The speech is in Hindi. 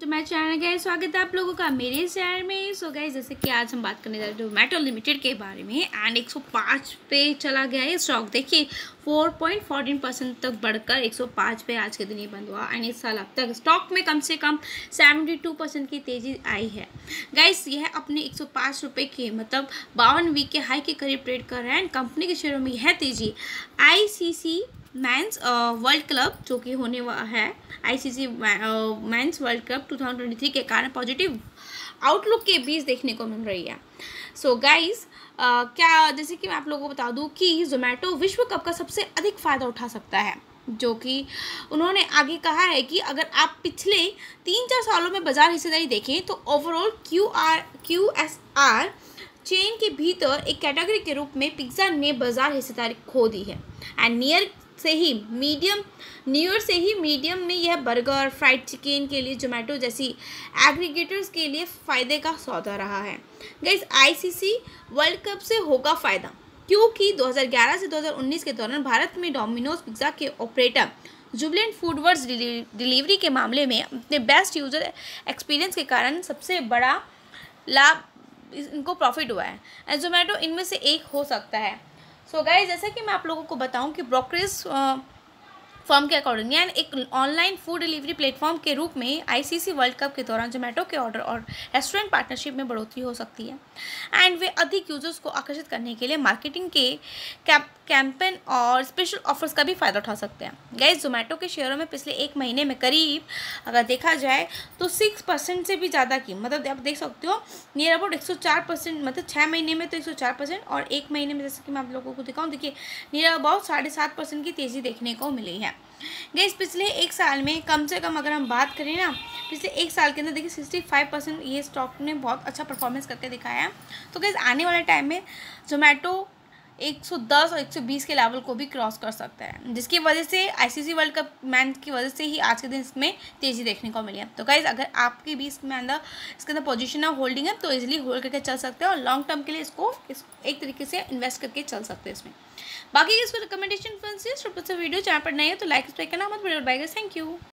तो मैं चैनल गाइस स्वागत है आप लोगों का मेरे चैनल में। सो गाइस जैसे कि आज हम बात करने जा रहे हैं जोमेटो लिमिटेड के बारे में एंड 105 पे चला गया है स्टॉक। देखिए 4.14% तक बढ़कर 105 पे आज के दिन ही बंद हुआ एंड इस साल अब तक स्टॉक में कम से कम 72% की तेज़ी आई है। गाइस यह अपने 105 रुपये के मतलब 52 वीक के हाई के करीब ट्रेड कर रहा है एंड कंपनी के शेयरों में यह तेज़ी आईसीसी मेंस वर्ल्ड क्लब जो कि होने वाला है आईसीसी मेंस वर्ल्ड कप 2023 के कारण पॉजिटिव आउटलुक के बीच देखने को मिल रही है। सो गाइस क्या जैसे कि मैं आप लोगों को बता दूं कि जोमेटो विश्व कप का सबसे अधिक फ़ायदा उठा सकता है, जो कि उन्होंने आगे कहा है कि अगर आप पिछले 3-4 सालों में बाजार हिस्सेदारी देखें तो ओवरऑल QSR चेन के भीतर एक कैटेगरी के रूप में पिज़्ज़ा ने बाजार हिस्सेदारी खो दी है एंड न्यू ईयर से ही मीडियम में यह बर्गर फ्राइड चिकन के लिए जोमेटो जैसी एग्रीगेटर्स के लिए फ़ायदे का सौदा रहा है। गाइस आईसीसी वर्ल्ड कप से होगा फ़ायदा क्योंकि 2011 से 2019 के दौरान भारत में डोमिनोज पिज़्ज़ा के ऑपरेटर जुबिलेंट फूडवर्ड्स डिलीवरी के मामले में अपने बेस्ट यूज़र एक्सपीरियंस के कारण सबसे बड़ा लाभ इनको प्रॉफिट हुआ है। जोमेटो इनमें से एक हो सकता है। सो गाइस जैसा कि मैं आप लोगों को बताऊं कि ब्रोकरेज फर्म के अकॉर्डिंग यानी एक ऑनलाइन फूड डिलीवरी प्लेटफॉर्म के रूप में आईसीसी वर्ल्ड कप के दौरान जोमेटो के ऑर्डर और रेस्टोरेंट पार्टनरशिप में बढ़ोतरी हो सकती है एंड वे अधिक यूजर्स को आकर्षित करने के लिए मार्केटिंग के कैंपेन और स्पेशल ऑफर्स का भी फ़ायदा उठा सकते हैं। गाइस जोमेटो के शेयरों में पिछले एक महीने में करीब अगर देखा जाए तो 6% से भी ज़्यादा की मतलब आप देख सकते हो नियर अबाउट 104%, मतलब 6 महीने में तो 104% और एक महीने में जैसे कि मैं आप लोगों को दिखाऊँ, देखिए नियर अबाउट 7.5% की तेज़ी देखने को मिली है। गाइस पिछले एक साल में कम से कम अगर हम बात करें ना, पिछले एक साल के अंदर देखिए 65% ये स्टॉक ने बहुत अच्छा परफॉर्मेंस करके दिखाया है। तो गाइस आने वाले टाइम में जोमेटो 110 और 120 के लेवल को भी क्रॉस कर सकता है, जिसकी वजह से आईसीसी वर्ल्ड कप मैच की वजह से ही आज के दिन इसमें तेज़ी देखने को मिली है। तो गाइस अगर आपके भी इसके अंदर पोजीशन है होल्डिंग है तो इजीली होल्ड करके चल सकते हैं और लॉन्ग टर्म के लिए इसको एक तरीके से इन्वेस्ट करके चल सकते हैं इसमें। बाकी इसको रिकमेंडेशन वीडियो चैनल पर नए हो तो लाइक सब्सक्राइब करना मत भूलिएगा। Thank you.